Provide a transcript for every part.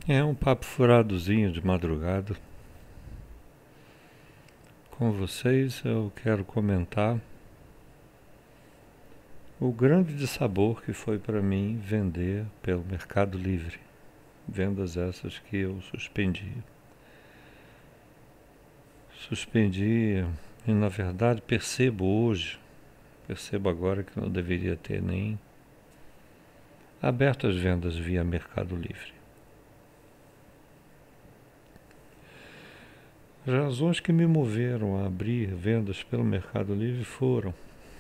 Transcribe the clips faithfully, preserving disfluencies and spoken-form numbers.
É um papo furadozinho de madrugada. Com vocês eu quero comentar o grande dissabor que foi para mim vender pelo Mercado Livre. Vendas essas que eu suspendi. Suspendi e na verdade percebo hoje, percebo agora que não deveria ter nem aberto as vendas via Mercado Livre. As razões que me moveram a abrir vendas pelo Mercado Livre foram,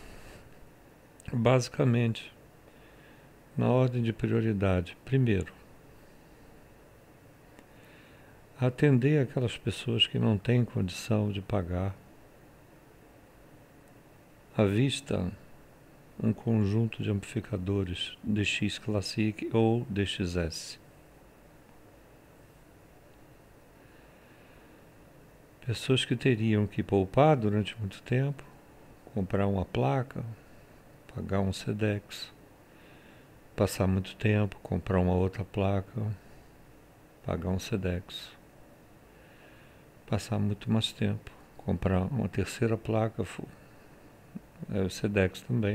basicamente, na ordem de prioridade. Primeiro, atender aquelas pessoas que não têm condição de pagar à vista um conjunto de amplificadores D X Classic ou D X S. Pessoas que teriam que poupar durante muito tempo, comprar uma placa, pagar um Sedex, passar muito tempo, comprar uma outra placa, pagar um Sedex, passar muito mais tempo, comprar uma terceira placa, é o Sedex também.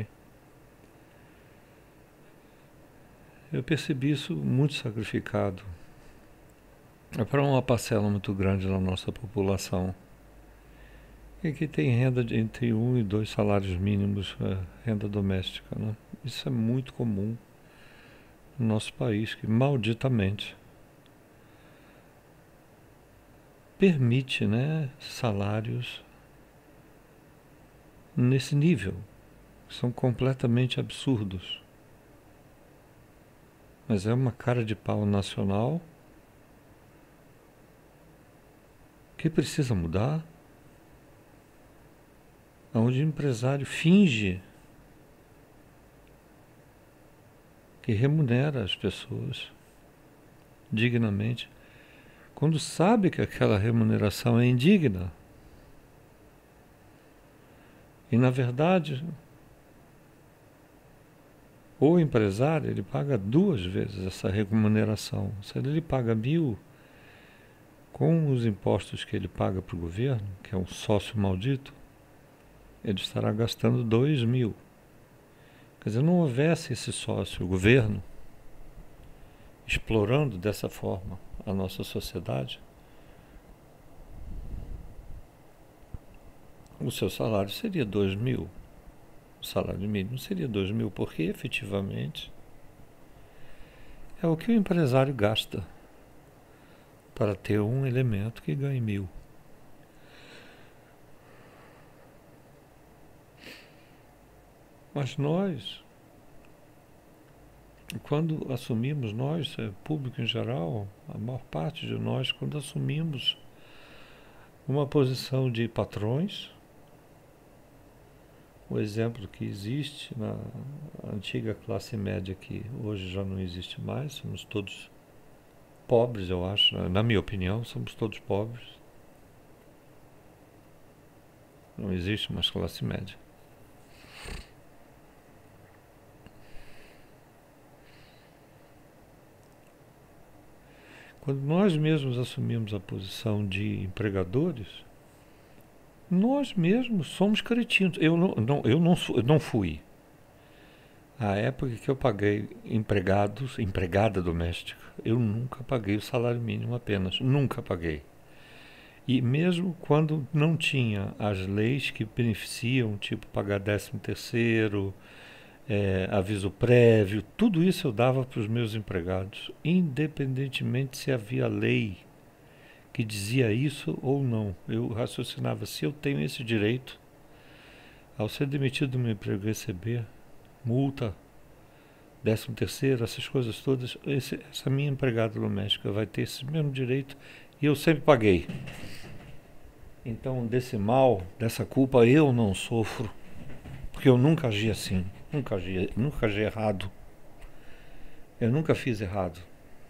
Eu percebi isso muito sacrificado. É para uma parcela muito grande da nossa população e que tem renda de entre um e dois salários mínimos, é, renda doméstica, né? Isso é muito comum no nosso país, que malditamente permite, né, salários nesse nível, que são completamente absurdos. Mas é uma cara de pau nacional que precisa mudar, onde o empresário finge que remunera as pessoas dignamente, quando sabe que aquela remuneração é indigna. E, na verdade, o empresário ele paga duas vezes essa remuneração. Se ele paga mil, com os impostos que ele paga para o governo, que é um sócio maldito, ele estará gastando dois mil. Quer dizer, não houvesse esse sócio, o governo, explorando dessa forma a nossa sociedade, o seu salário seria dois mil. O salário mínimo seria dois mil, porque efetivamente é o que o empresário gasta para ter um elemento que ganhe mil. Mas nós, quando assumimos, nós, público em geral, a maior parte de nós, quando assumimos uma posição de patrões, o exemplo que existe na antiga classe média, que hoje já não existe mais, somos todos pobres, eu acho, na minha opinião, somos todos pobres. Não existe mais classe média. Quando nós mesmos assumimos a posição de empregadores, nós mesmos somos cretinos. Eu não, não, eu não, eu não fui. A época que eu paguei empregados, empregada doméstica, eu nunca paguei o salário mínimo apenas. Nunca paguei. E mesmo quando não tinha as leis que beneficiam, tipo pagar décimo terceiro, é, aviso prévio, tudo isso eu dava para os meus empregados, independentemente se havia lei que dizia isso ou não. Eu raciocinava, se eu tenho esse direito, ao ser demitido do meu emprego receber multa, décimo terceiro, essas coisas todas, esse, essa minha empregada doméstica vai ter esse mesmo direito e eu sempre paguei. Então, desse mal, dessa culpa, eu não sofro, porque eu nunca agi assim, nunca agi, nunca agi errado. Eu nunca fiz errado.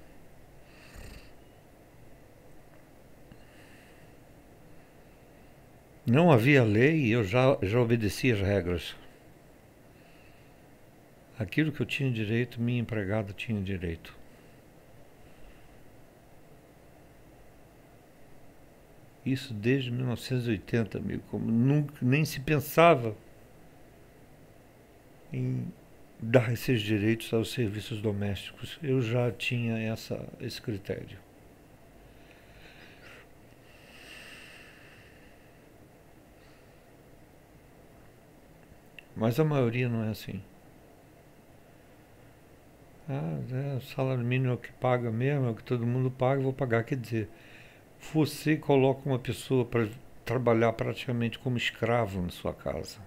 Não havia lei e eu já, já obedeci as regras. Aquilo que eu tinha direito, minha empregada tinha direito. Isso desde mil novecentos e oitenta, amigo, como nunca, nem se pensava em dar esses direitos aos serviços domésticos. Eu já tinha essa, esse critério. Mas a maioria não é assim. Ah, é, o salário mínimo é o que paga mesmo, é o que todo mundo paga, eu vou pagar. Quer dizer, você coloca uma pessoa para trabalhar praticamente como escravo na sua casa.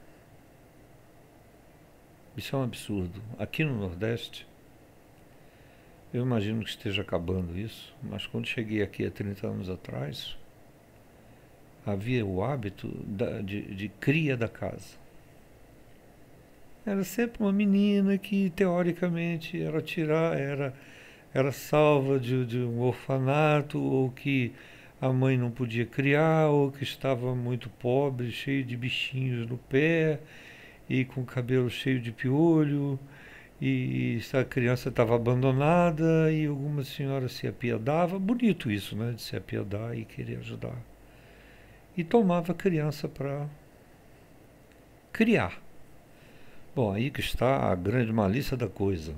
Isso é um absurdo. Aqui no Nordeste, eu imagino que esteja acabando isso, mas quando cheguei aqui há trinta anos atrás, havia o hábito da, de, de cria da casa. Era sempre uma menina que, teoricamente, era tirar, era, era salva de, de um orfanato, ou que a mãe não podia criar, ou que estava muito pobre, cheio de bichinhos no pé, e com o cabelo cheio de piolho, e a criança estava abandonada, e alguma senhora se apiedava. Bonito isso, né? De se apiedar e querer ajudar. E tomava a criança para criar. Bom, aí que está a grande malícia da coisa.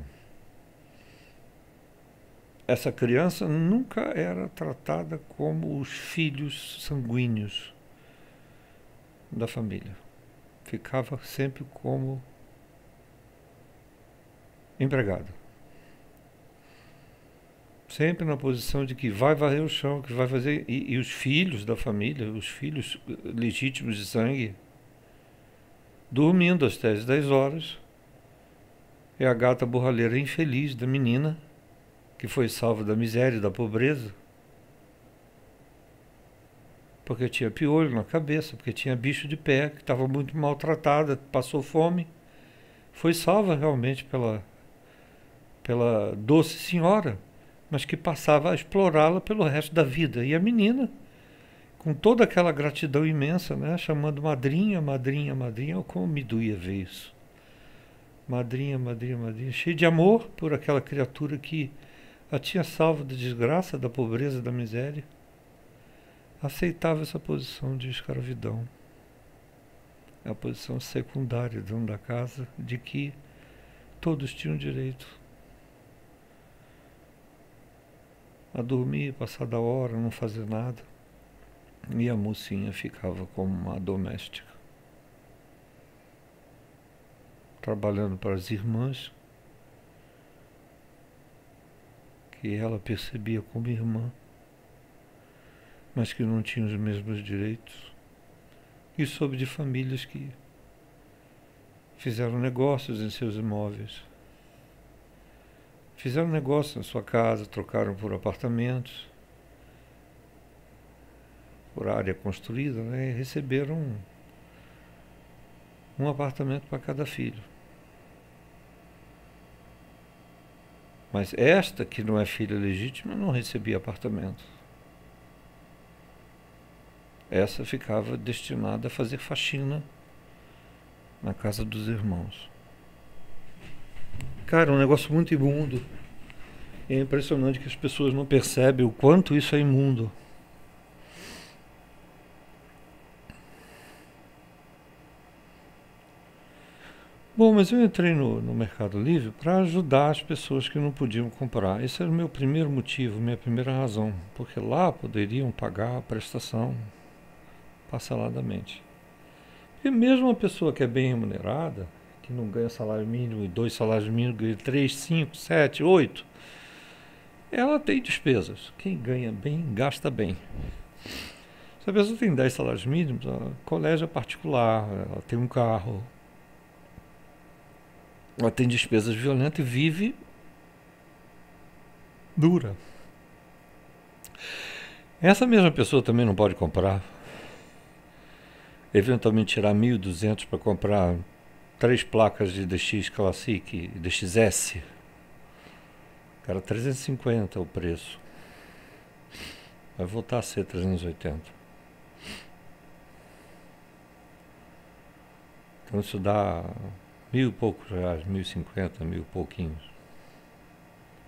Essa criança nunca era tratada como os filhos sanguíneos da família. Ficava sempre como empregada. Sempre na posição de que vai varrer o chão, que vai fazer. E, e os filhos da família, os filhos legítimos de sangue, dormindo até as dez horas. É a gata borralheira infeliz da menina, que foi salva da miséria e da pobreza, porque tinha piolho na cabeça, porque tinha bicho de pé, que estava muito maltratada, passou fome, foi salva realmente pela, pela doce senhora, mas que passava a explorá-la pelo resto da vida. E a menina, com toda aquela gratidão imensa, né, chamando madrinha, madrinha, madrinha, oh, como me doía ver isso. Madrinha, madrinha, madrinha, cheia de amor por aquela criatura que a tinha salvo da desgraça, da pobreza, da miséria. Aceitava essa posição de escravidão. É a posição secundária dentro da casa, de que todos tinham direito a dormir, passar da hora, não fazer nada. E a mocinha ficava como uma doméstica, trabalhando para as irmãs, que ela percebia como irmã, mas que não tinham os mesmos direitos. E soube de famílias que fizeram negócios em seus imóveis. Fizeram negócio na sua casa, trocaram por apartamentos, por área construída, né, e receberam um, um apartamento para cada filho. Mas esta, que não é filha legítima, não recebia apartamento. Essa ficava destinada a fazer faxina na casa dos irmãos. Cara, é um negócio muito imundo. É impressionante que as pessoas não percebem o quanto isso é imundo. Bom, mas eu entrei no, no Mercado Livre para ajudar as pessoas que não podiam comprar. Esse era o meu primeiro motivo, minha primeira razão. Porque lá poderiam pagar a prestação parceladamente. E mesmo uma pessoa que é bem remunerada, que não ganha salário mínimo e dois salários mínimos, ganha três, cinco, sete, oito, ela tem despesas. Quem ganha bem, gasta bem. Se a pessoa tem dez salários mínimos, ela, colégio é particular, ela tem um carro, ela tem despesas violentas e vive dura. Essa mesma pessoa também não pode comprar. Eventualmente tirar mil e duzentos para comprar três placas de D X Classic, D X S. Cara, trezentos e cinquenta o preço. Vai voltar a ser trezentos e oitenta. Então isso dá mil e poucos reais, mil e cinquenta, mil e pouquinhos.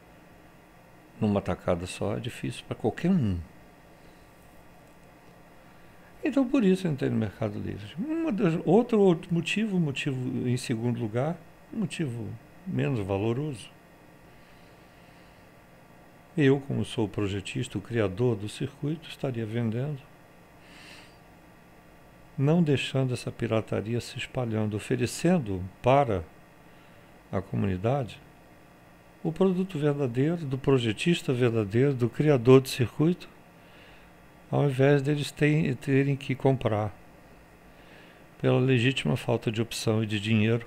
Numa tacada só é difícil para qualquer um. Então por isso eu entrei no Mercado Livre. Uma das, outro, outro motivo, motivo em segundo lugar, motivo menos valoroso. Eu, como sou o projetista, o criador do circuito, estaria vendendo, não deixando essa pirataria se espalhando, oferecendo para a comunidade o produto verdadeiro, do projetista verdadeiro, do criador do circuito, ao invés deles terem, terem que comprar pela legítima falta de opção e de dinheiro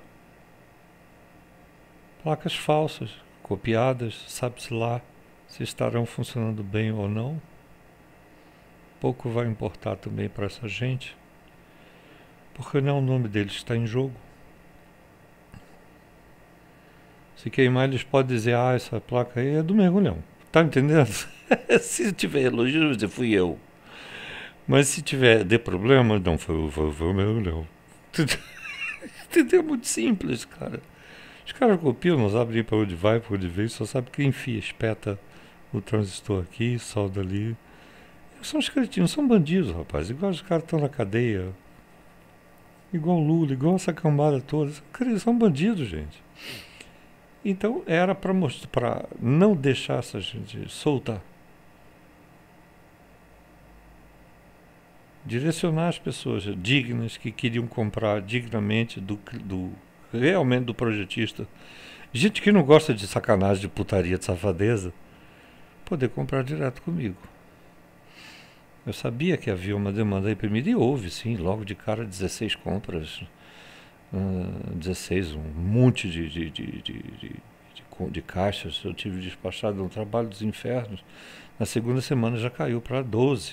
placas falsas, copiadas, sabe-se lá se estarão funcionando bem ou não. Pouco vai importar também para essa gente, porque não é o nome deles que está em jogo. Se queimar, eles podem dizer, ah, essa placa aí é do mergulhão. Tá entendendo? Se tiver elogio, dizer, fui eu. Mas se tiver de problema, não, foi, foi, foi o mergulhão. Entendeu? Muito simples, cara. Os caras copiam, não sabem nem para onde vai, para onde vem, só sabe que enfia, espeta o transistor aqui, solda ali. São os cretinos, são bandidos, rapaz. Igual os caras estão na cadeia. Igual Lula, igual essa cambada toda. São bandidos, gente. Então era para mostrar, para não deixar essa gente soltar. Direcionar as pessoas dignas que queriam comprar dignamente do, do realmente do projetista. Gente que não gosta de sacanagem, de putaria, de safadeza, poder comprar direto comigo. Eu sabia que havia uma demanda reprimida e houve, sim, logo de cara dezesseis compras, uh, dezesseis, um monte de, de, de, de, de, de, de caixas. Eu tive despachado um trabalho dos infernos. Na segunda semana já caiu para doze.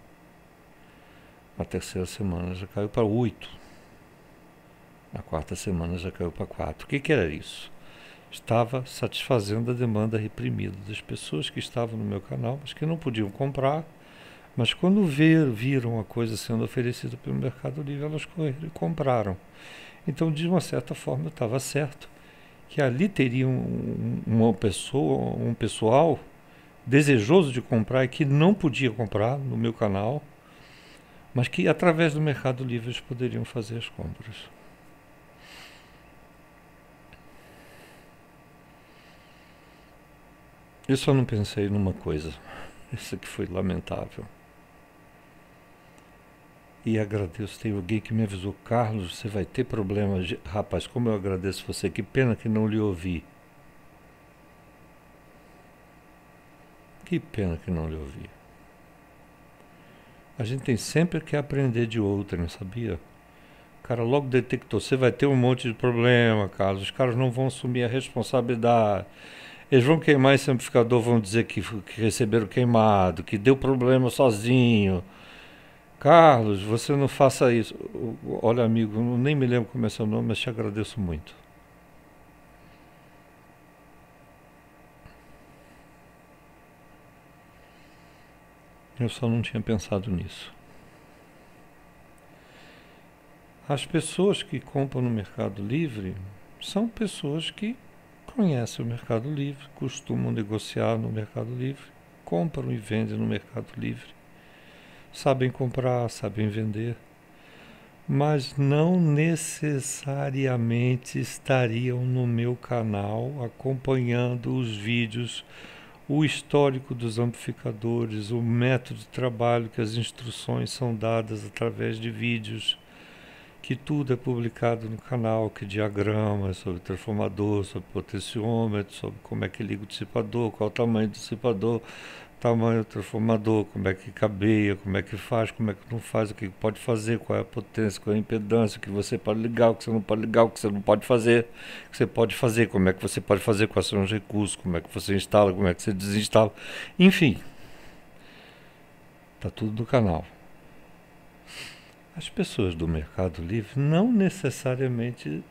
Na terceira semana já caiu para oito. Na quarta semana já caiu para quatro. O que, que era isso? Estava satisfazendo a demanda reprimida das pessoas que estavam no meu canal, mas que não podiam comprar. Mas quando ver, viram a coisa sendo oferecida pelo Mercado Livre, elas correram e compraram. Então, de uma certa forma, eu estava certo que ali teria um, uma pessoa, um pessoal desejoso de comprar e que não podia comprar no meu canal, mas que através do Mercado Livre eles poderiam fazer as compras. Eu só não pensei numa coisa, isso aqui foi lamentável. E agradeço, tem alguém que me avisou, Carlos, você vai ter problemas. Rapaz, como eu agradeço você, que pena que não lhe ouvi. Que pena que não lhe ouvi. A gente tem sempre que aprender de outrem, sabia? O cara logo detectou, você vai ter um monte de problema, Carlos, os caras não vão assumir a responsabilidade. Eles vão queimar esse amplificador, vão dizer que, que receberam queimado, que deu problema sozinho. Carlos, você não faça isso. Olha, amigo, eu nem me lembro como é seu nome, mas te agradeço muito. Eu só não tinha pensado nisso. As pessoas que compram no Mercado Livre são pessoas que conhecem o Mercado Livre, costumam negociar no Mercado Livre, compram e vendem no Mercado Livre. Sabem comprar, sabem vender, mas não necessariamente estariam no meu canal acompanhando os vídeos, o histórico dos amplificadores, o método de trabalho, que as instruções são dadas através de vídeos, que tudo é publicado no canal, que diagrama sobre transformador, sobre potenciômetro, sobre como é que liga o dissipador, qual é o tamanho do dissipador, tamanho do transformador, como é que cabeia, como é que faz, como é que não faz, o que pode fazer, qual é a potência, qual é a impedância, o que você pode ligar, o que você não pode ligar, o que você não pode fazer, o que você pode fazer, como é que você pode fazer, quais são os recursos, como é que você instala, como é que você desinstala, enfim, está tudo no canal. As pessoas do Mercado Livre não necessariamente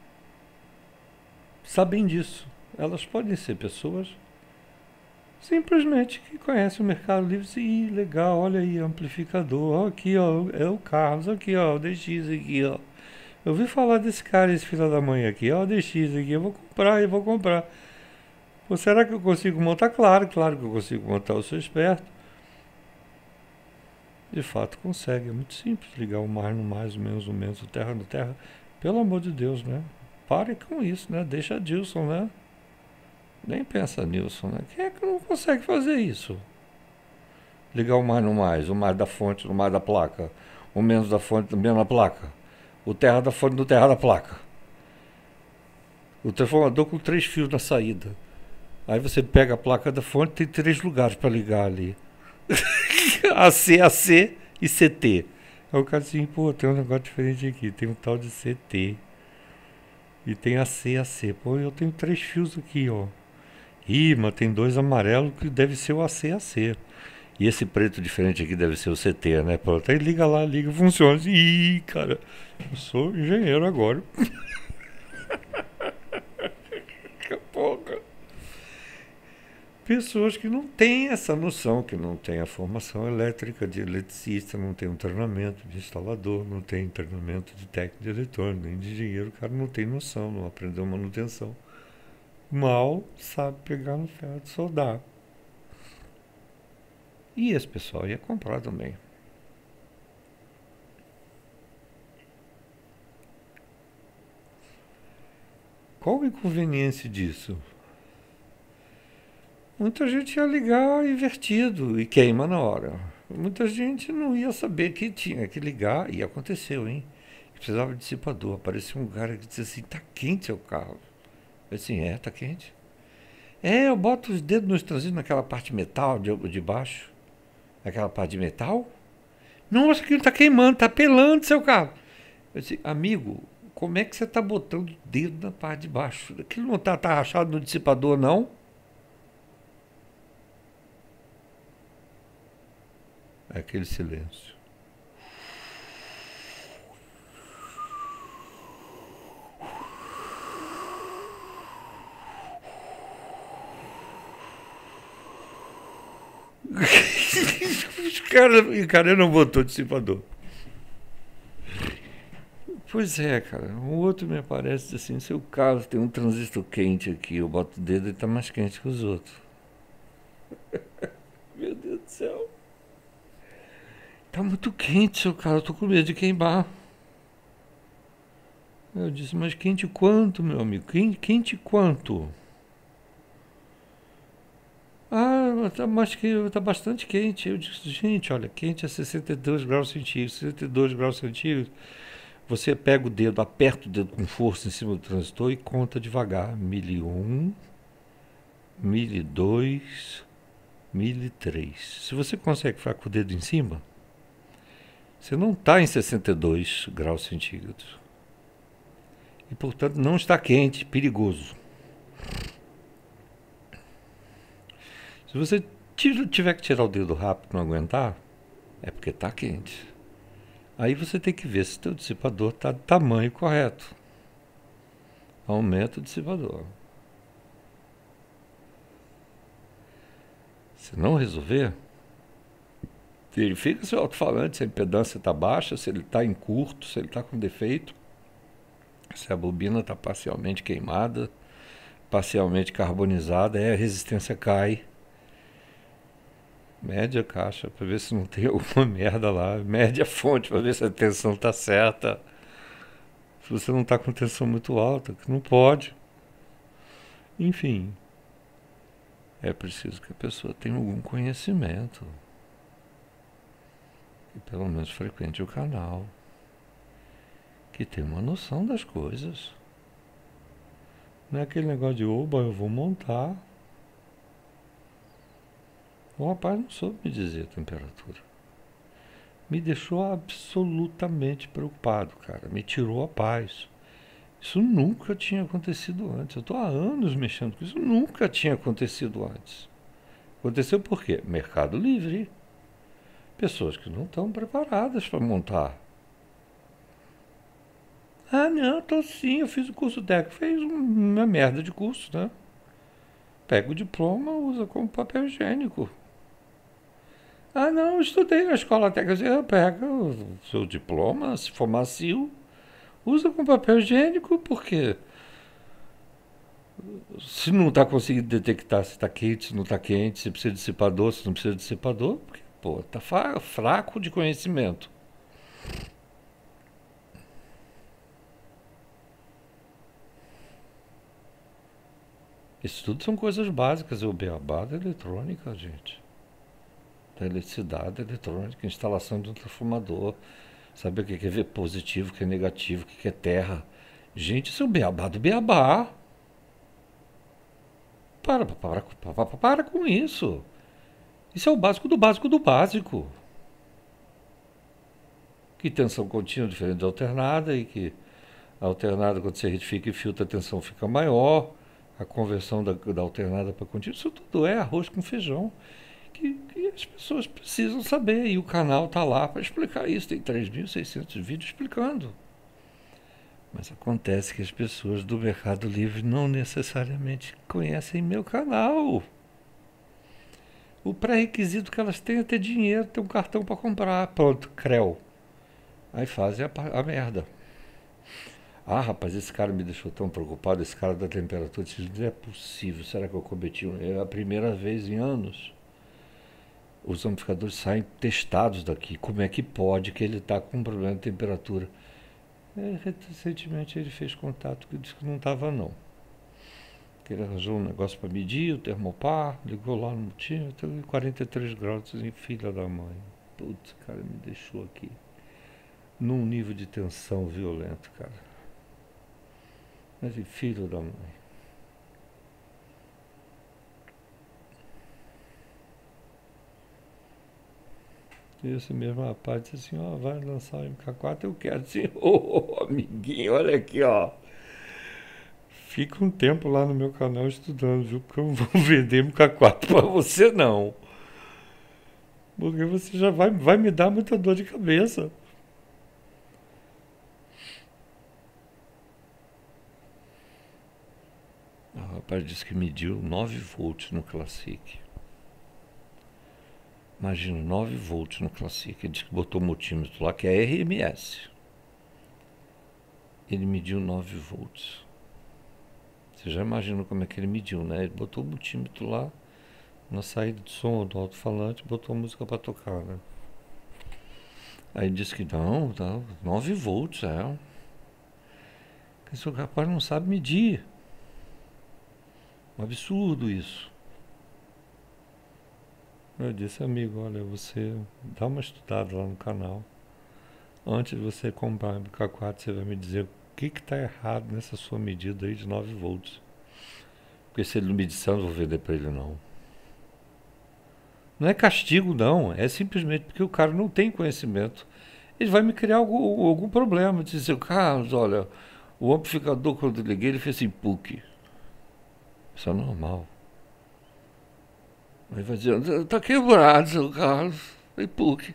sabem disso. Elas podem ser pessoas simplesmente que conhecem o Mercado Livre e legal, olha aí, amplificador, ó, aqui ó, é o Carlos, aqui ó, o D X aqui ó. Eu ouvi falar desse cara, esse filho da mãe aqui, ó, o D X aqui, eu vou comprar, eu vou comprar. Pô, será que eu consigo montar? Claro, claro que eu consigo montar, eu sou esperto. de fato consegue. É muito simples ligar o mais no mais, o menos no menos, o terra no terra. Pelo amor de Deus, né? Pare com isso, né? Deixa Dilson, né? Nem pensa Nilson, né? Quem é que não consegue fazer isso? Ligar o mais no mais, o mais da fonte no mais da placa, o menos da fonte no menos da placa, o terra da fonte no terra da placa. O transformador com três fios na saída. Aí você pega a placa da fonte, tem três lugares para ligar ali. A C, A C e C T. Aí o cara assim, pô, tem um negócio diferente aqui. Tem um tal de C T. E tem A C, A C. Pô, eu tenho três fios aqui, ó. Ih, mas tem dois amarelos que deve ser o A C, A C. E esse preto diferente aqui deve ser o C T, né? Pronto, aí liga lá, liga, funciona. Ih, cara, eu sou engenheiro agora. Porra. Pessoas que não têm essa noção, que não têm a formação elétrica de eletricista, não tem um treinamento de instalador, não tem treinamento de técnico de eletrônico, nem de engenheiro, o cara não tem noção, não aprendeu manutenção. Mal sabe pegar no ferro de soldar. E esse pessoal ia comprar também. Qual a inconveniência disso? Muita gente ia ligar invertido e queima na hora. Muita gente não ia saber que tinha que ligar, e aconteceu, hein? Precisava de dissipador. Apareceu um cara que disse assim, tá quente seu carro. Eu disse, é, tá quente. É, eu boto os dedos nos transitores naquela parte metal de, de baixo. Naquela parte de metal. Nossa, aquilo tá queimando, tá pelando seu carro. Eu disse, amigo, como é que você tá botando o dedo na parte de baixo? Aquilo não tá, tá rachado no dissipador, não? É aquele silêncio. Os cara, o cara não botou dissipador. Pois é, cara. Um outro me aparece assim, seu carro tem um transistor quente aqui, eu boto o dedo e tá mais quente que os outros. Meu Deus do céu. Tá muito quente, seu carro, eu tô com medo de queimar. Eu disse, mas quente quanto, meu amigo? Quente quanto? Ah, tá, mais que, tá bastante quente. Eu disse, gente, olha, quente é sessenta e dois graus centígrados. sessenta e dois graus centígrados. Você pega o dedo, aperta o dedo com força em cima do transistor e conta devagar. Mil um, mil dois, mil três. Se você consegue ficar com o dedo em cima, você não está em sessenta e dois graus centígrados. E, portanto, não está quente, perigoso. Se você tiver que tirar o dedo rápido e não aguentar, é porque está quente. Aí você tem que ver se o teu dissipador está do tamanho correto. Aumenta o dissipador. Se não resolver, verifica se o alto-falante, se a impedância está baixa, se ele está em curto, se ele está com defeito, se a bobina está parcialmente queimada, parcialmente carbonizada, aí a resistência cai. Mede a caixa para ver se não tem alguma merda lá. Mede a fonte para ver se a tensão está certa. Se você não está com tensão muito alta, que não pode. Enfim, é preciso que a pessoa tenha algum conhecimento. Que pelo menos frequente o canal. Que tenha uma noção das coisas. Não é aquele negócio de, oba, eu vou montar. O rapaz não soube me dizer a temperatura. Me deixou absolutamente preocupado, cara. Me tirou a paz. Isso nunca tinha acontecido antes. Eu estou há anos mexendo com isso. Nunca tinha acontecido antes. Aconteceu por quê? Mercado Livre. Pessoas que não estão preparadas para montar. Ah, não, estou sim. Eu fiz o curso técnico. Fez uma merda de curso, né? Pega o diploma, usa como papel higiênico. Ah, não, eu estudei na escola técnica. Pega o seu diploma, se for macio, usa com papel higiênico, porque se não está conseguindo detectar se está quente, se não está quente, se precisa de dissipador, se não precisa de dissipador, pô, tá fa- fraco de conhecimento. Isso tudo são coisas básicas, é o beabá da eletrônica, gente. Da eletricidade eletrônica, instalação de um transformador, saber o que é V positivo, o que é negativo, o que é terra. Gente, isso é o beabá do beabá. Para, para, para, para, para com isso. Isso é o básico do básico do básico. Que tensão contínua é diferente da alternada e que a alternada, quando você retifica e filtra, a tensão fica maior. A conversão da, da alternada para contínua, isso tudo é arroz com feijão. Que, que as pessoas precisam saber. E o canal está lá para explicar isso. Tem três mil e seiscentos vídeos explicando. Mas acontece que as pessoas do Mercado Livre não necessariamente conhecem meu canal. O pré-requisito que elas têm é ter dinheiro, ter um cartão para comprar. Pronto, creu. Aí fazem a, a merda. Ah, rapaz, esse cara me deixou tão preocupado, esse cara da temperatura. Não é possível, será que eu cometi um erro? É a primeira vez em anos. Os amplificadores saem testados daqui. Como é que pode que ele está com um problema de temperatura? É, recentemente ele fez contato e disse que não estava não. Que ele arranjou um negócio para medir o termopar, ligou lá no multímetro, quarenta e três graus, em filha da mãe. Putz, cara, me deixou aqui num nível de tensão violento, cara. Mas filho da mãe. E esse mesmo rapaz disse assim, ó, vai lançar o M K quatro, eu quero. Assim, ô, oh, amiguinho, olha aqui, ó. Fica um tempo lá no meu canal estudando, viu? Porque eu não vou vender M K quatro pra você, não. Porque você já vai, vai me dar muita dor de cabeça. O rapaz disse que mediu nove volts no Classic. Imagina, nove volts no Classic. Ele disse que botou o multímetro lá, que é R M S. Ele mediu nove volts. Você já imagina como é que ele mediu, né? Ele botou o multímetro lá, na saída de som do alto-falante, botou a música para tocar, né? Aí ele disse que não, tá, nove volts, é. Esse rapaz não sabe medir. Um absurdo isso. Eu disse, amigo, olha, você dá uma estudada lá no canal. Antes de você comprar o M K quatro, você vai me dizer o que está errado nessa sua medida aí de nove volts. Porque se ele não me disser, eu não vou vender para ele, não. Não é castigo, não. É simplesmente porque o cara não tem conhecimento. Ele vai me criar algum, algum problema. Dizer, Carlos, olha, o amplificador, quando eu liguei, ele fez assim, P U C. Isso é normal. Aí vai dizer, está quebrado, seu Carlos. E P U C.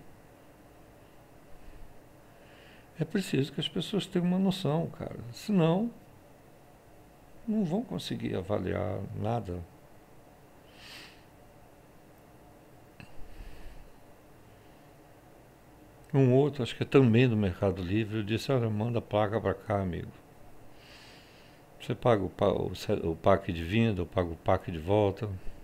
É preciso que as pessoas tenham uma noção, cara. Senão, não vão conseguir avaliar nada. Um outro, acho que é também do Mercado Livre, eu disse, olha, manda a placa para cá, amigo. Você paga o, o, o pack de vinda, eu pago o pack de volta.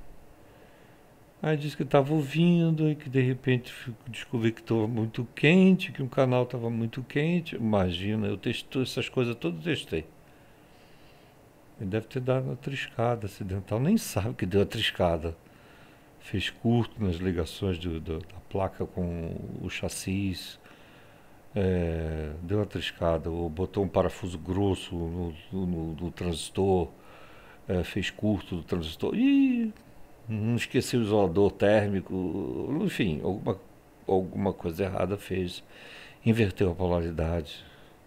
Aí disse que estava ouvindo e que de repente descobri que estava muito quente, que um canal estava muito quente. Imagina, eu testei essas coisas todas, testei. Ele deve ter dado uma triscada acidental, nem sabe que deu a triscada. Fez curto nas ligações do, do, da placa com o chassis, é, deu uma triscada, ou botou um parafuso grosso no, no, no transistor, é, fez curto do transistor e não esqueceu o isolador térmico, enfim, alguma, alguma coisa errada fez, inverteu a polaridade.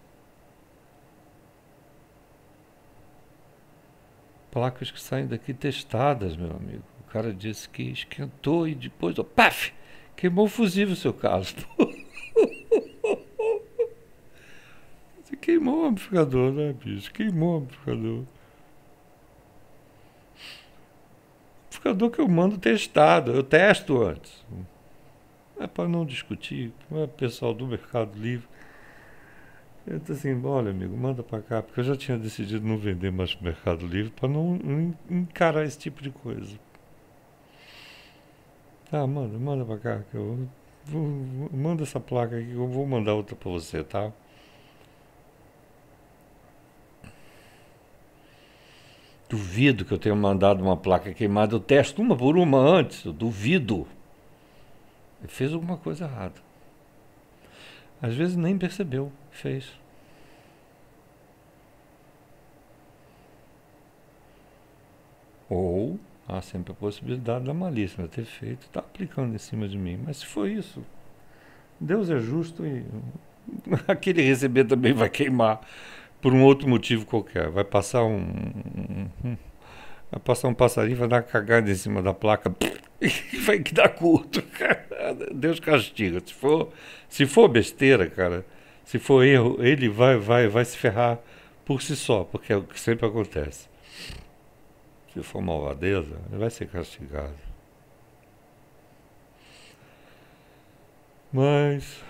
Placas que saem daqui testadas, meu amigo. O cara disse que esquentou e depois, ó, paf, queimou o fusível, seu Carlos. Você queimou o amplificador, né, bicho? Queimou o amplificador. Amplificador que eu mando testado, eu testo antes. É para não discutir, não é pessoal do Mercado Livre. Eu disse assim, olha amigo, manda para cá, porque eu já tinha decidido não vender mais pro Mercado Livre para não encarar esse tipo de coisa. Tá, manda, manda pra cá, que eu vou, vou- manda essa placa aqui que eu vou mandar outra pra você, tá? Duvido que eu tenha mandado uma placa queimada. Eu testo uma por uma antes, eu duvido. Ele fez alguma coisa errada. Às vezes nem percebeu, fez. Ou há sempre a possibilidade da malícia, ter feito, está aplicando em cima de mim. Mas se for isso, Deus é justo e aquele receber também vai queimar por um outro motivo qualquer. Vai passar um, um- um- vai passar um passarinho, vai dar uma cagada em cima da placa e vai que dá curto. Deus castiga. Se for, se for besteira, cara, se for erro, ele vai, vai, vai se ferrar por si só, porque é o que sempre acontece. Se for malvadeza, ele vai ser castigado. Mas,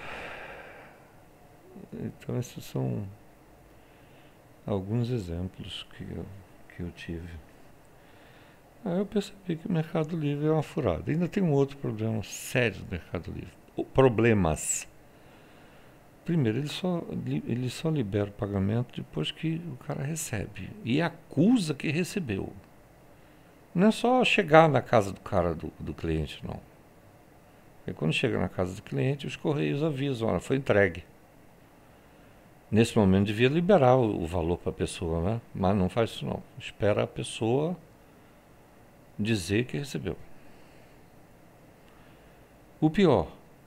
então esses são alguns exemplos que eu, que eu tive. Aí eu percebi que o Mercado Livre é uma furada. Ainda tem um outro problema sério do Mercado Livre. O- Problemas. Primeiro, ele só, li- ele só libera o pagamento depois que o cara recebe. E acusa que recebeu. Não é só chegar na casa do cara, do, do cliente, não. Porque quando chega na casa do cliente, os correios avisam, olha, foi entregue. Nesse momento devia liberar o, o valor para a pessoa, né? Mas não faz isso não. Espera a pessoa dizer que recebeu. O pior,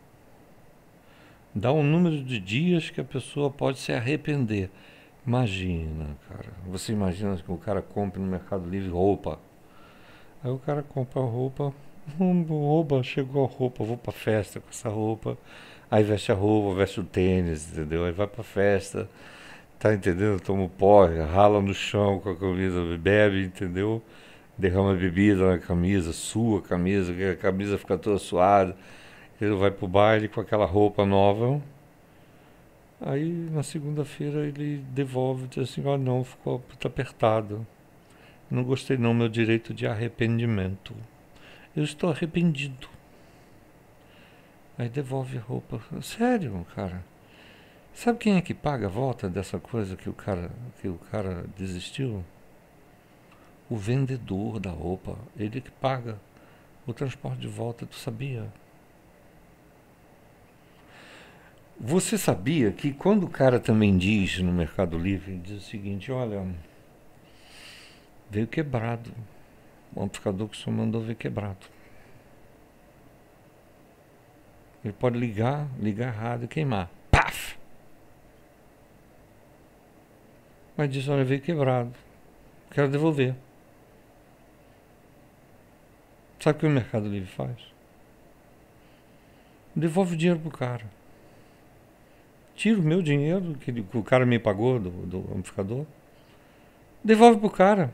dá um número de dias que a pessoa pode se arrepender. Imagina, cara. Você imagina que o cara compra no Mercado Livre roupa. Aí o cara compra a roupa, hum, roupa, chegou a roupa, vou pra festa com essa roupa. Aí veste a roupa, veste o tênis, entendeu? Aí vai pra festa, tá entendendo? Toma o porre, rala no chão com a camisa, bebe, entendeu? Derrama bebida na camisa, sua camisa, que a camisa fica toda suada. Ele vai pro baile com aquela roupa nova. Aí na segunda-feira ele devolve e diz assim, ah não, ficou muito apertado. Não gostei não, meu direito de arrependimento. Eu estou arrependido. Aí devolve a roupa. Sério, cara. Sabe quem é que paga a volta dessa coisa que o cara, que o cara desistiu? O vendedor da roupa. Ele que paga o transporte de volta, tu sabia? Você sabia que quando o cara também diz no Mercado Livre, ele diz o seguinte, olha, veio quebrado. O amplificador que o senhor mandou veio quebrado. Ele pode ligar, ligar errado e queimar. Paf! Mas diz, olha, veio quebrado. Quero devolver. Sabe o que o Mercado Livre faz? Devolve o dinheiro pro cara. Tira o meu dinheiro, que, ele- que o cara me pagou do, do amplificador. Devolve pro cara.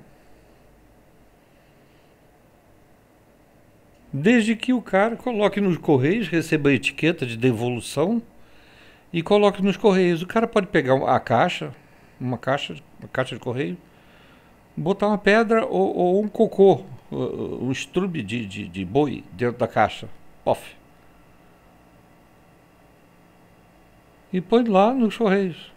Desde que o cara coloque nos correios, receba a etiqueta de devolução e coloque nos correios. O cara pode pegar a caixa, uma caixa, uma caixa de correio, botar uma pedra ou, ou um cocô, um estrume de, de, de boi dentro da caixa. Off. E põe lá nos correios.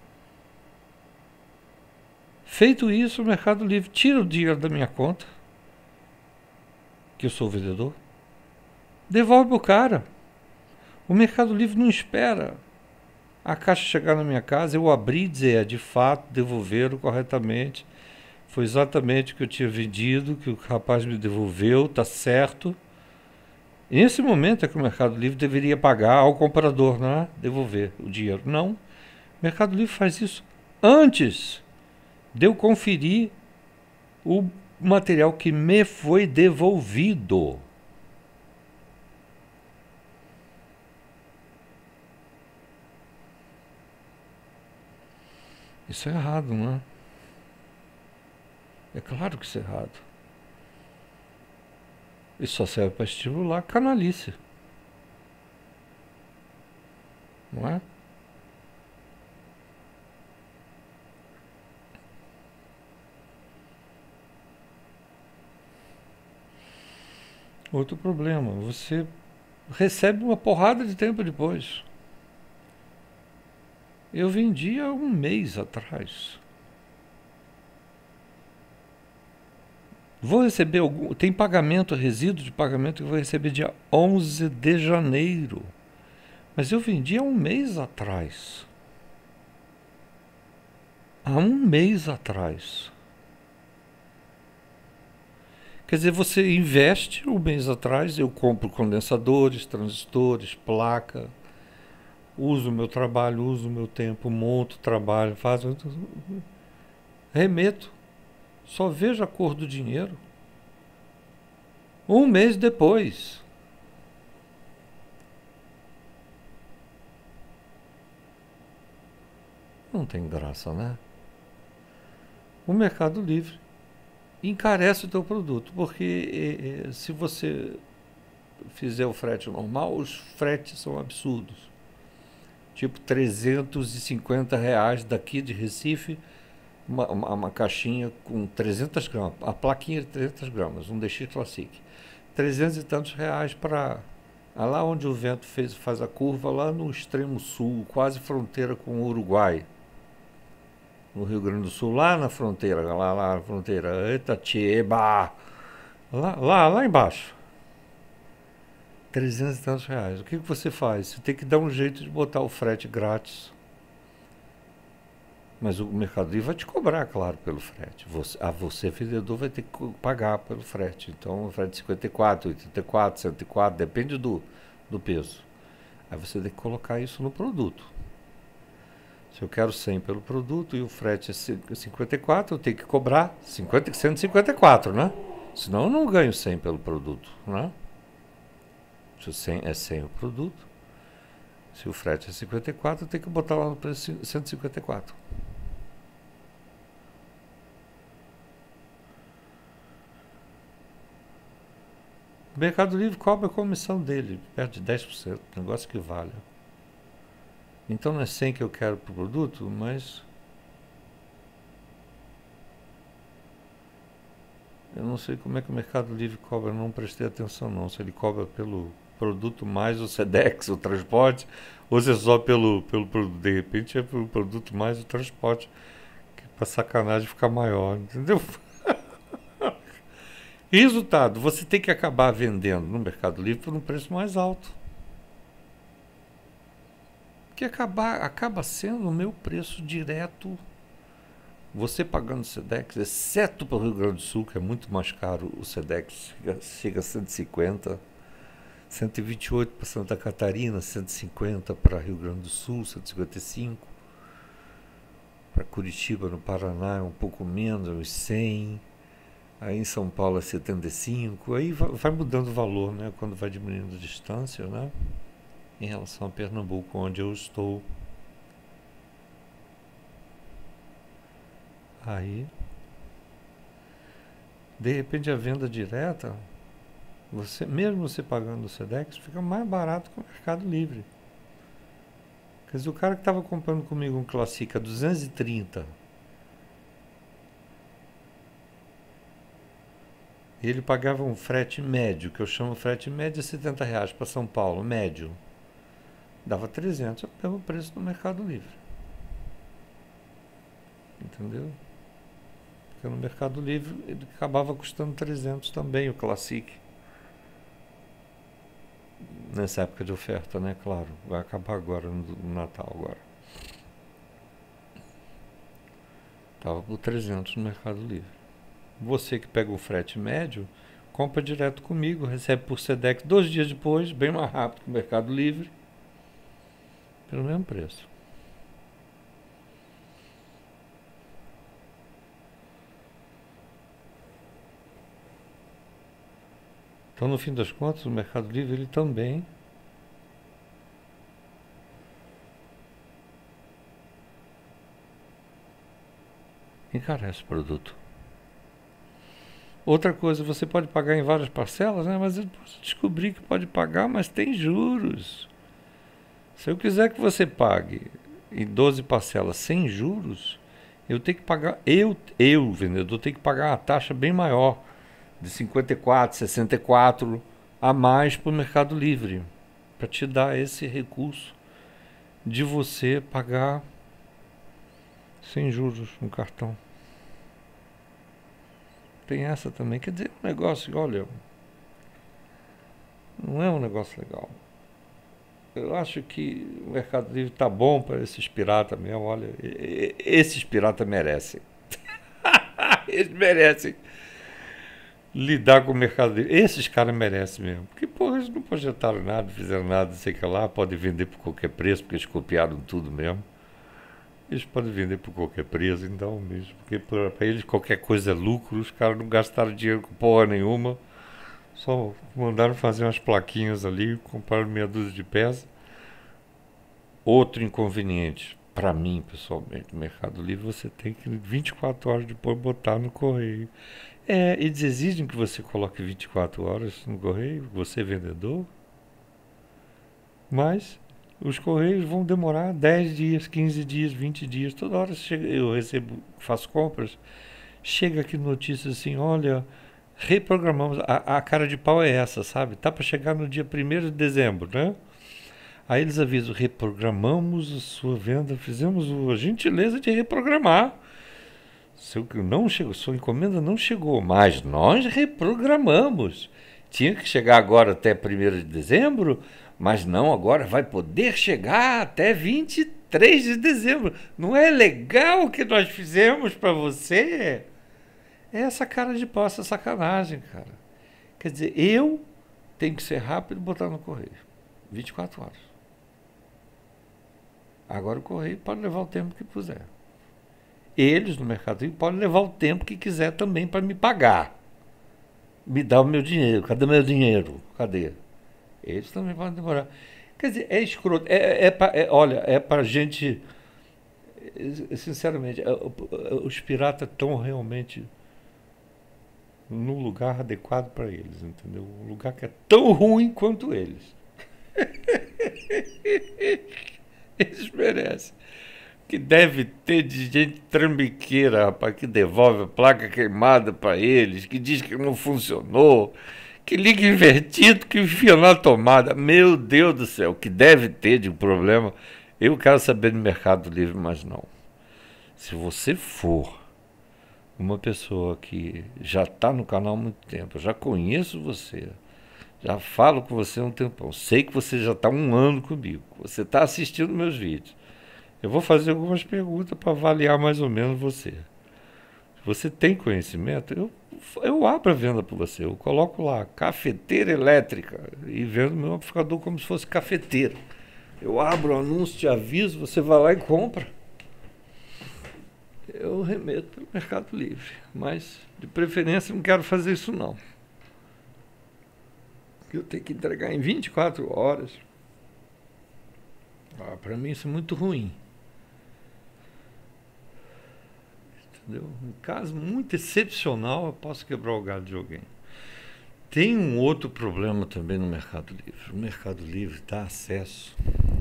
Feito isso, o Mercado Livre tira o dinheiro da minha conta, que eu sou o vendedor, devolve pro cara. O Mercado Livre não espera a caixa chegar na minha casa, eu abri e dizer, é, de fato, devolveram corretamente. Foi exatamente o que eu tinha vendido, que o rapaz me devolveu, tá certo. E nesse momento é que o Mercado Livre deveria pagar ao comprador, não é? Devolver o dinheiro. Não. O Mercado Livre faz isso antes de eu conferir o material que me foi devolvido. Isso é errado, não é? É claro que isso é errado. Isso só serve para estimular a canalice, não é? Outro problema, você recebe uma porrada de tempo depois. Eu vendi há um mês atrás. Vou receber algum... Tem pagamento, resíduo de pagamento que eu vou receber dia onze de janeiro. Mas eu vendi há um mês atrás. Há um mês atrás. Quer dizer, você investe um mês atrás, eu compro condensadores, transistores, placa, uso o meu trabalho, uso o meu tempo, monto o trabalho, faço... remeto. Só vejo a cor do dinheiro um mês depois. Não tem graça, né? O Mercado Livre encarece o teu produto, porque eh, se você fizer o frete normal, os fretes são absurdos. Tipo trezentos e cinquenta reais daqui de Recife, uma, uma, uma caixinha com trezentas gramas, a plaquinha de trezentas gramas, um D X Classic. trezentos e tantos reais para lá onde o vento fez, faz a curva, lá no extremo sul, quase fronteira com o Uruguai. No Rio Grande do Sul, lá na fronteira, lá, lá na fronteira, Itatiba, lá, lá, lá embaixo. trezentos e tantos reais. O que, que você faz? Você tem que dar um jeito de botar o frete grátis. Mas o Mercado Livre vai te cobrar, claro, pelo frete. Você, a você, vendedor, vai ter que pagar pelo frete. Então, o frete cinquenta e quatro, oitenta e quatro, cento e quatro, depende do, do peso. Aí você tem que colocar isso no produto. Se eu quero cem pelo produto e o frete é cinquenta e quatro, eu tenho que cobrar cinquenta, cento e cinquenta e quatro, né? Senão eu não ganho cem pelo produto, né? Se o cem é cem o produto, se o frete é cinquenta e quatro, eu tenho que botar lá no preço cento e cinquenta e quatro. O Mercado Livre cobra a comissão dele, perto de dez por cento, negócio que vale. Então não é cem que eu quero para o produto, mas eu não sei como é que o Mercado Livre cobra, não prestei atenção não, se ele cobra pelo produto mais o SEDEX, o transporte, ou se é só pelo, pelo produto, de repente é pelo produto mais o transporte, que para sacanagem ficar maior, entendeu? Resultado, você tem que acabar vendendo no Mercado Livre por um preço mais alto. Que acaba, acaba sendo o meu preço direto, você pagando o SEDEX, exceto para o Rio Grande do Sul, que é muito mais caro, o SEDEX chega, chega a cento e cinquenta, cento e vinte e oito para Santa Catarina, cento e cinquenta para Rio Grande do Sul, cento e cinquenta e cinco, para Curitiba, no Paraná, é um pouco menos, uns cem, aí em São Paulo é setenta e cinco, aí vai, vai mudando o valor, né, quando vai diminuindo a distância, né? Em relação a Pernambuco, onde eu estou. Aí, de repente, a venda direta, você, mesmo você pagando o SEDEX, fica mais barato que o Mercado Livre. Quer dizer, o cara que estava comprando comigo um Classic a duzentos e trinta, ele pagava um frete médio, que eu chamo frete médio de setenta reais para São Paulo, médio. Dava trezentos, é o mesmo preço no Mercado Livre. Entendeu? Porque no Mercado Livre ele acabava custando trezentos também, o Classic. Nessa época de oferta, né? Claro, vai acabar agora, no Natal agora. Estava por trezentos no Mercado Livre. Você que pega o frete médio, compra direto comigo, recebe por SEDEX dois dias depois, bem mais rápido que o Mercado Livre, pelo mesmo preço. Então, no fim das contas, o Mercado Livre ele também encarece o produto. Outra coisa, você pode pagar em várias parcelas, né? Mas eu descobri que pode pagar, mas tem juros. Se eu quiser que você pague em doze parcelas sem juros, eu tenho que pagar, eu, eu vendedor, tenho que pagar uma taxa bem maior, de cinquenta e quatro, sessenta e quatro a mais para o Mercado Livre. para te dar esse recurso de você pagar sem juros no cartão. Tem essa também. Quer dizer, um negócio, olha, não é um negócio legal. Eu acho que o Mercado Livre tá bom para esses piratas mesmo. Olha, esses piratas merecem. Eles merecem lidar com o Mercado Livre. Esses caras merecem mesmo. Porque, porra, eles não projetaram nada, fizeram nada, não sei o que lá. Podem vender por qualquer preço, porque eles copiaram tudo mesmo. Eles podem vender por qualquer preço, então, mesmo. Porque para eles qualquer coisa é lucro. Os caras não gastaram dinheiro com porra nenhuma. Só mandaram fazer umas plaquinhas ali, compraram meia dúzia de peças. Outro inconveniente, para mim, pessoalmente, no Mercado Livre, você tem que vinte e quatro horas depois botar no correio. É, eles exigem que você coloque vinte e quatro horas no correio, você vendedor. Mas os correios vão demorar dez dias, quinze dias, vinte dias. Toda hora chega, eu recebo, faço compras, chega aqui notícia assim, olha... Reprogramamos, a, a cara de pau é essa, sabe? Tá para chegar no dia primeiro de dezembro, né? Aí eles avisam, reprogramamos a sua venda, fizemos a gentileza de reprogramar. Seu, não chegou, sua encomenda não chegou, mas nós reprogramamos. Tinha que chegar agora até primeiro de dezembro, mas não, agora vai poder chegar até vinte e três de dezembro. Não é legal o que nós fizemos para você? É essa cara de pau, essa sacanagem, cara. Quer dizer, eu tenho que ser rápido e botar no correio. vinte e quatro horas. Agora o correio pode levar o tempo que puser. Eles, no Mercado Livre, podem levar o tempo que quiser também para me pagar. Me dar o meu dinheiro. Cadê meu dinheiro? Cadê? Eles também podem demorar. Quer dizer, é escroto. É, é, pra, é, olha, é para gente... Sinceramente, os piratas estão realmente... no lugar adequado para eles, entendeu? Um lugar que é tão ruim quanto eles. Eles merecem. Que deve ter de gente trambiqueira, rapaz, que devolve a placa queimada para eles, que diz que não funcionou, que liga invertido, que enfia na tomada. Meu Deus do céu, que deve ter de um problema. Eu quero saber do Mercado Livre, mas não. Se você for uma pessoa que já está no canal há muito tempo, eu já conheço você, já falo com você há um tempão, sei que você já está um ano comigo, você está assistindo meus vídeos, eu vou fazer algumas perguntas para avaliar mais ou menos você. Se você tem conhecimento, eu, eu abro a venda para você, eu coloco lá, cafeteira elétrica, e vendo meu amplificador como se fosse cafeteiro. Eu abro o anúncio, te aviso, você vai lá e compra. Eu remeto pelo Mercado Livre, mas de preferência não quero fazer isso não. Eu tenho que entregar em vinte e quatro horas. Ah, para mim isso é muito ruim. Entendeu? Em caso muito excepcional, eu posso quebrar o galho de alguém. Tem um outro problema também no Mercado Livre. O Mercado Livre dá acesso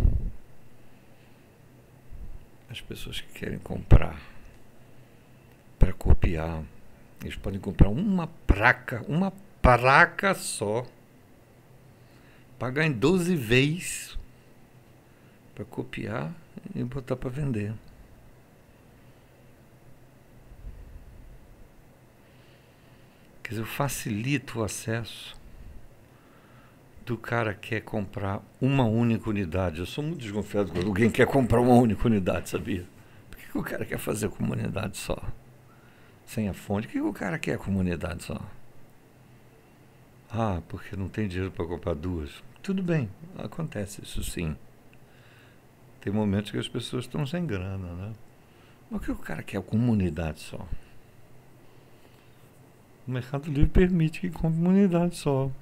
às pessoas que querem comprar para copiar. Eles podem comprar uma placa, uma placa só, pagar em doze vezes para copiar e botar para vender. Quer dizer, eu facilito o acesso do cara que quer comprar uma única unidade. Eu sou muito desconfiado quando alguém quer comprar uma única unidade, sabia? Por que, que o cara quer fazer com uma unidade só? Sem a fonte. O que, que o cara quer com uma unidade só? Ah, porque não tem dinheiro para comprar duas. Tudo bem, acontece isso sim. Tem momentos que as pessoas estão sem grana, né? Mas o que o cara quer com uma unidade só? O Mercado Livre permite que compre uma unidade só.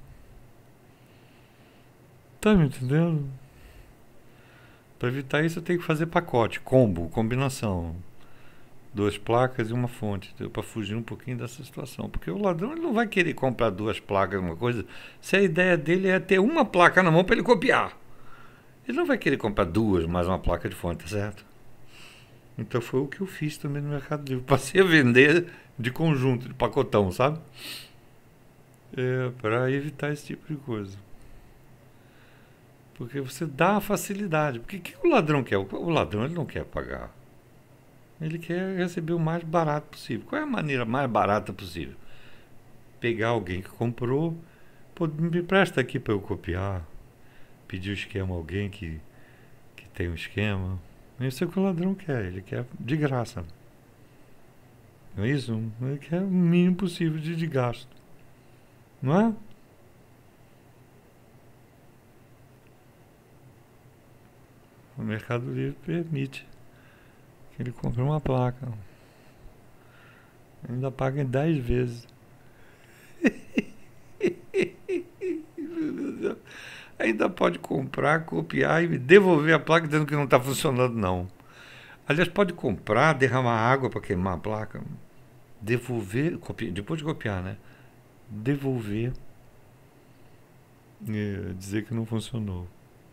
Tá me entendendo? Para evitar isso eu tenho que fazer pacote, combo, combinação. Duas placas e uma fonte, para fugir um pouquinho dessa situação. Porque o ladrão ele não vai querer comprar duas placas, uma coisa, se a ideia dele é ter uma placa na mão para ele copiar. Ele não vai querer comprar duas, mais uma placa de fonte, tá certo? Então foi o que eu fiz também no Mercado Livre. Passei a vender de conjunto, de pacotão, sabe? É, para evitar esse tipo de coisa. Porque você dá a facilidade. Porque o que o ladrão quer? O ladrão ele não quer pagar. Ele quer receber o mais barato possível. Qual é a maneira mais barata possível? Pegar alguém que comprou, pô, me presta aqui para eu copiar, pedir o esquema a alguém que, que tem um esquema. Isso é o que o ladrão quer, ele quer de graça. Não é isso? Ele quer o mínimo possível de, de gasto. Não é? O Mercado Livre permite que ele compre uma placa. Ainda paga em dez vezes. Ainda pode comprar, copiar e devolver a placa dizendo que não está funcionando, não. Aliás, pode comprar, derramar água para queimar a placa, devolver, copiar, depois de copiar, né? Devolver, é, dizer que não funcionou.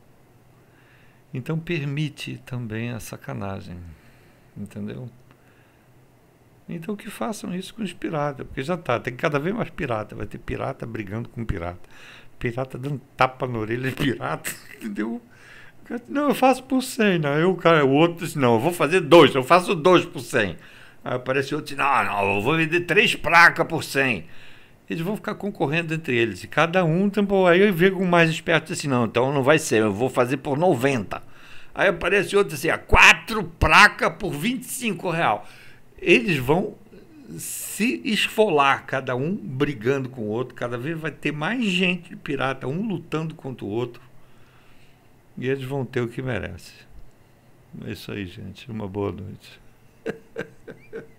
Então permite também a sacanagem, entendeu? Então que façam isso com os piratas, porque já tá, tem cada vez mais pirata, vai ter pirata brigando com pirata, pirata dando tapa na orelha de pirata, entendeu? Não, eu faço por cem, né? Eu, cara, o outro disse, não, eu vou fazer dois, eu faço dois por cem. Aí aparece outro, disse, não, não, eu vou vender três placas por cem. Eles vão ficar concorrendo entre eles, e cada um, tempo, aí eu vejo um mais esperto assim, não, então não vai ser, eu vou fazer por noventa. Aí aparece outro assim, a quatro placas por vinte e cinco reais. Eles vão se esfolar, cada um brigando com o outro, cada vez vai ter mais gente pirata, um lutando contra o outro. E eles vão ter o que merece. É isso aí, gente. Uma boa noite.